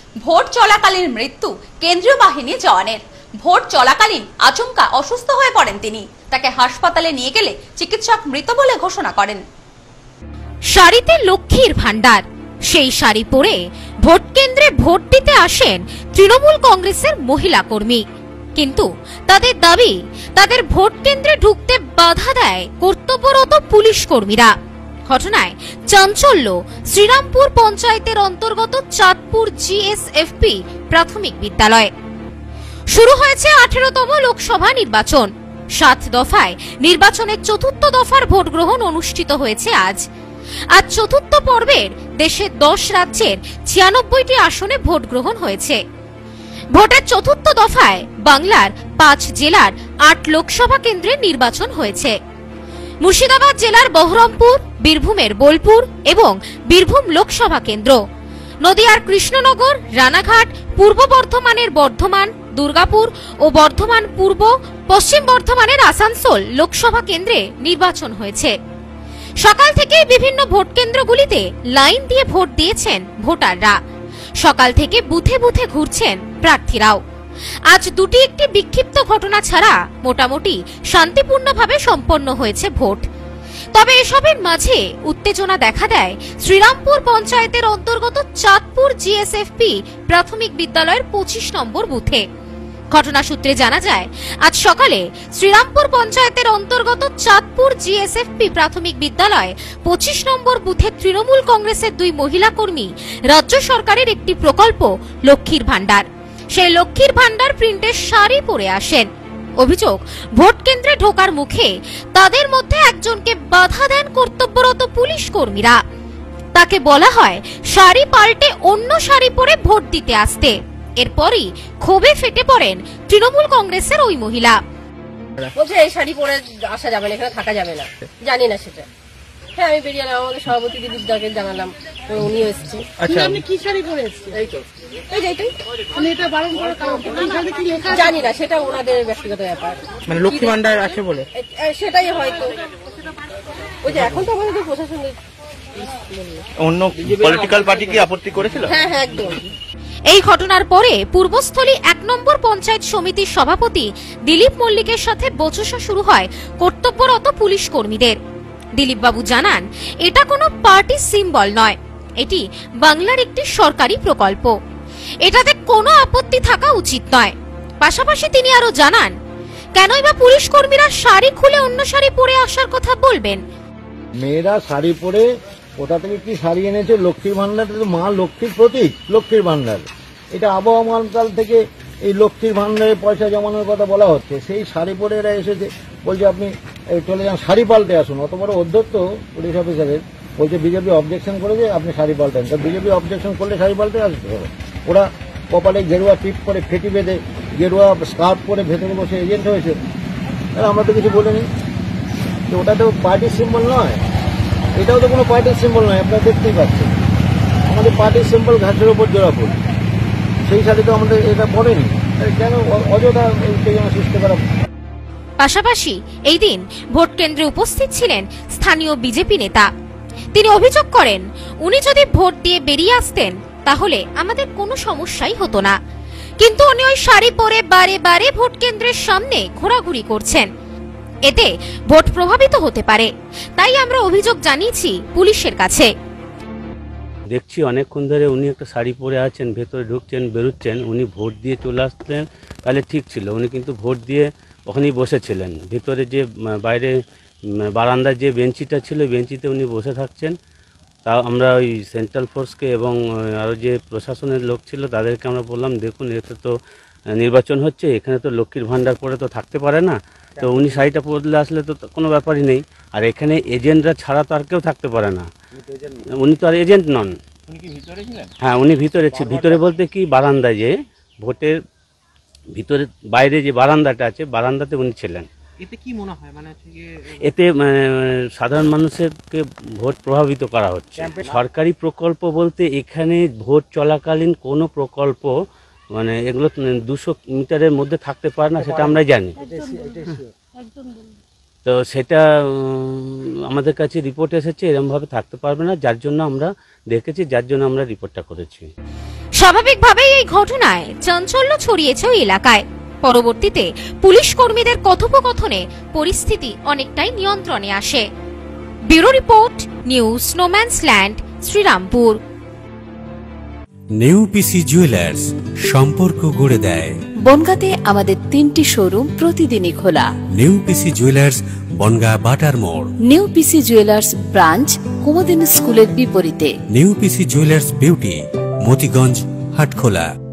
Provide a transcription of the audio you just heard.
Vote চলাকালীন মৃত্যু কেন্দ্রীয় বাহিনী জওয়ানের। ভোট চলাকালীন আচমকা অসুস্থ হয়ে পড়েন তিনি। তাকে হাসপাতালে নিয়ে গেলে চিকিৎসক মৃত বলে ঘোষণা করেন। শাড়িতে লক্ষ্মীর ভান্ডার, সেই শাড়ি পরে ভোট কেন্দ্রে ভোট দিতে আসেন তৃণমূল কংগ্রেসের মহিলা কর্মী। কিন্তু তাদের দাবি, তাদের ভোট কেন্দ্রে ঢুকতে বাধা দেয় কর্তব্যরত পুলিশ কর্মীরা। ঘটনায় চাঞ্চল্য শ্রীরামপুর পঞ্চায়েতের অন্তর্গত চাঁদপুর জিএসএফপি প্রাথমিক বিদ্যালয়। শুরু হয়েছে 18তম লোকসভা নির্বাচন। 7 দফায় নির্বাচনের চতুর্থ দফার ভোট গ্রহণ অনুষ্ঠিত হয়েছে আজ চতুর্থ পর্বের দেশের 10 রাজ্যের 96টি আসনে ভোট গ্রহণ হয়েছে। ভোটের চতুর্থ দফায় বাংলার 5 জেলার 8 লোকসভা কেন্দ্রে নির্বাচন হয়েছে। মুর্শিদাবাদ জেলার বহরমপুর, বীরভূমের বোলপুর এবং বীরভূম লোকসভা কেন্দ্র, নদিয়ার কৃষ্ণনগর, রানাঘাট, পূর্ব বর্ধমানের বর্ধমান, দুর্গাপুর ও বর্ধমান পূর্ব, পশ্চিম বর্ধমানের আসানসোল লোকসভা কেন্দ্রে নির্বাচন হয়েছে। সকাল থেকেই বিভিন্ন ভোট কেন্দ্রগুলিতে লাইন দিয়ে ভোট দিয়েছেন ভোটাররা। সকাল থেকে বুথে বুথে ঘুরছেন প্রার্থীরাও। আজ একটি বিক্ষিপ্ত ঘটনা ছাড়া মোটামুটি শান্তিপূর্ণভাবে সম্পন্ন হয়েছে ভোট। তবে এসবের মাঝে উত্তেজনা দেখা দেয় শ্রীরামপুর পঞ্চায়েতের অন্তর্গত চাঁদপুর জিএসএফপি প্রাথমিক বিদ্যালয়ের 25 নম্বর বুথে। ঘটনা সূত্রে জানা যায়, আজ সকালে শ্রীরামপুর পঞ্চায়েতের অন্তর্গত চাঁদপুর জিএসএফপি প্রাথমিক বিদ্যালয় 25 নম্বর বুথে তৃণমূল কংগ্রেসের 2 মহিলা কর্মী রাজ্য সরকারের একটি প্রকল্প লক্ষ্মীর ভান্ডার, সেই লক্ষ্মীর ভান্ডার প্রিন্টের শাড়ি পরে আসেন। অভিযোগ, ভোট কেন্দ্রে ঢোকার মুখে তাদের মধ্যে একজনকে বাধা দেন কর্তব্যরত পুলিশ কর্মীরা। তাকে বলা হয় শাড়ি পাল্টে অন্য শাড়ি পরে ভোট দিতে আসতে। এরপরই ক্ষোভে ফেটে পড়েন তৃণমূল কংগ্রেসের ওই মহিলা। বলছে এই শাড়ি পরে আসা যাবে না, এখানে থাকা যাবে না। জানি না সেটা। হ্যাঁ, আমি বেরিয়ে এলাম, আমাদের সভাপতি দিলীপদাকে জানালাম, উনিও এসছে। আচ্ছা, আপনি কি শাড়ি পরে এসেছেন? এই তো এইটাই। মানে এটা বারণ করার কারণ কি লেখা? জানি না, সেটা ওনাদের ব্যক্তিগত ব্যাপার। মানে লক্ষ্মী ভান্ডার আছে বলে সেটাই হয়তো। ওই যে এখন তো আমাদের প্রশাসনের অন্য পলিটিক্যাল পার্টি কি আপত্তি করেছিল? হ্যাঁ, একদম। এই ঘটনার পরে পূর্বস্থলী 1 নম্বর পঞ্চায়েত সমিতির সভাপতি দিলীপ মল্লিকের সাথে বচসা শুরু হয় কর্তব্যরত পুলিশ কর্মীদের। দিলীপ বাবু জানান, এটা কোনো পার্টি সিম্বল নয়, এটি বাংলার একটি সরকারি প্রকল্প, এটাতে কোনো আপত্তি থাকা উচিত নয়। পাশাপাশি তিনি আরো জানান, কেনই বা পুলিশ কর্মীরা শাড়ি খুলে অন্য শাড়ি পরে আসার কথা বলবেন। মেয়েরা শাড়ি পরে কোথা থেকে কি শাড়ি এনেছে? লক্ষ্মীর ভান্ডার, মা লক্ষ্মীর প্রতীক লক্ষ্মীর ভান্ডার। এটা আবহমানকাল থেকে এই লক্ষ্মীর ভান্ডারে পয়সা জমানোর কথা বলা হচ্ছে। সেই শাড়ি পরে এরা এসেছে, বলছে আপনি চলে যান, শাড়ি পাল্টে আসুন। অত বড় অধ্যক্ষ পুলিশ অফিসারের বলছে বিজেপি অবজেকশন করেছে, আপনি শাড়ি পাল্টেন। তা বিজেপি অবজেকশন করলে শাড়ি পাল্টে আসতে হবে? ওরা কপালে গেরুয়া টিপ করে ফেটি বেঁধে গেরুয়া স্কার্ফ পরে ভেতরে বসে এজেন্ট হয়েছে। আমরা তো কিছু বলিনি। ওটা তো পার্টির সিম্বল নয়, এটাও তো কোনো পার্টির সিম্বল নয়। আপনারা দেখতেই পাচ্ছেন আমাদের পার্টির সিম্বল ঘাসের ওপর জোড়া ফুল, সেই শাড়ি তো আমাদের এটা পড়েনি। কেন অযথা উত্তেজনা সৃষ্টি করা? পাশাপাশি এই দিন ভোট কেন্দ্রে উপস্থিত ছিলেন স্থানীয় বিজেপি নেতা। তিনি অভিযোগ করেন, উনি যদি ভোট দিয়ে বেরিয়ে আসতেন তাহলে আমাদের কোনো সমস্যাই হতো না, কিন্তু উনি ওই শাড়ি পরে বারে বারে ভোট কেন্দ্রের সামনে ঘোরাঘুরি করছেন। এতে ভোট প্রভাবিত হতে পারে, তাই আমরা অভিযোগ জানিয়েছি পুলিশের কাছে। দেখছি অনেকক্ষণ ধরে উনি একটা শাড়ি পরে আছেন, ভেতরে ঢুকছেন বেরোচ্ছেন। উনি ভোট দিয়ে চলে আসতেন তাহলে ঠিক ছিল, উনি কিন্তু ভোট দিয়ে ওখানেই বসেছিলেন। ভেতরে যে বাইরে বারান্দার যে বেঞ্চিটা ছিল, বেঞ্চিতে উনি বসে থাকছেন। তা আমরা ওই সেন্ট্রাল ফোর্সকে এবং আরও যে প্রশাসনের লোক ছিল তাদেরকে আমরা বললাম, দেখুন এতে তো নির্বাচন হচ্ছে, এখানে তো লক্ষ্মীর ভান্ডার পরে তো থাকতে পারে না, তো উনি শাড়িটা পরলে আসলে তো কোনো ব্যাপারই নেই। আর এখানে এজেন্টরা ছাড়া তো আর কেউ থাকতে পারে না, উনি তো আর এজেন্ট নন। হ্যাঁ, উনি ভিতরে বলতে কি বারান্দায়, যে ভোটের ভিতরে বাইরে যে বারান্দাটা আছে, বারান্দাতে উনি ছিলেন। এতে কি মনে হয়, মানে এতে সাধারণ মানুষকে ভোট প্রভাবিত করা হচ্ছে। সরকারি প্রকল্প বলতে এখানে ভোট চলাকালীন কোনো প্রকল্প মানে এগুলো 200 মিটারের মধ্যে থাকতে পারে না, সেটা আমরা জানি। তো সেটা আমাদের কাছে রিপোর্ট এসেছে এরমভাবে থাকতে পারবে না, যার জন্য আমরা দেখেছি, যার জন্য আমরা রিপোর্টটা করেছি। স্বাভাবিকভাবেই এই ঘটনায় চাঞ্চল্য ছড়িয়েছে ওই এলাকায়। পরবর্তীতে পুলিশ কর্মীদের কথোপকথনে পরিস্থিতি অনেকটাই নিয়ন্ত্রণে আসে। Bureau report, news snowman's land, Srirampur. New PC jewellers, সম্পর্ক গড়ে দেয়। বনগাঁতে আমাদের 3টি শোরুম প্রতিদিনই খোলা। নিউ পিসি জুয়েলার্স, বনগাঁ বাটার মোড়। New PC jewellers branch, Kumudini স্কুলের বিপরীতে। New PC jewellers beauty, Motiganj, Hatkhola.